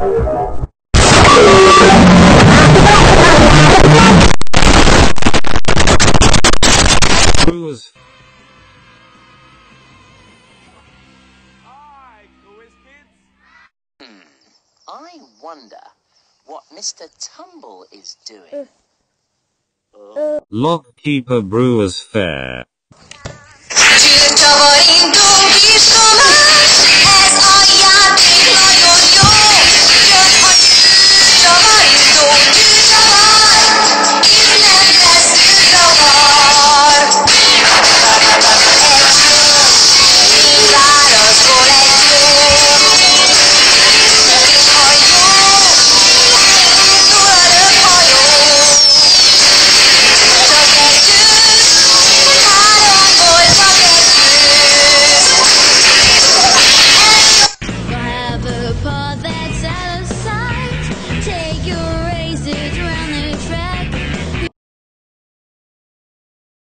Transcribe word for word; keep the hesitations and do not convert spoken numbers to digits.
Brewers. Hi, quiz kids. Hmm. I wonder what Mister Tumble is doing. Uh. Lockkeeper Brewers Fayre. Take your razor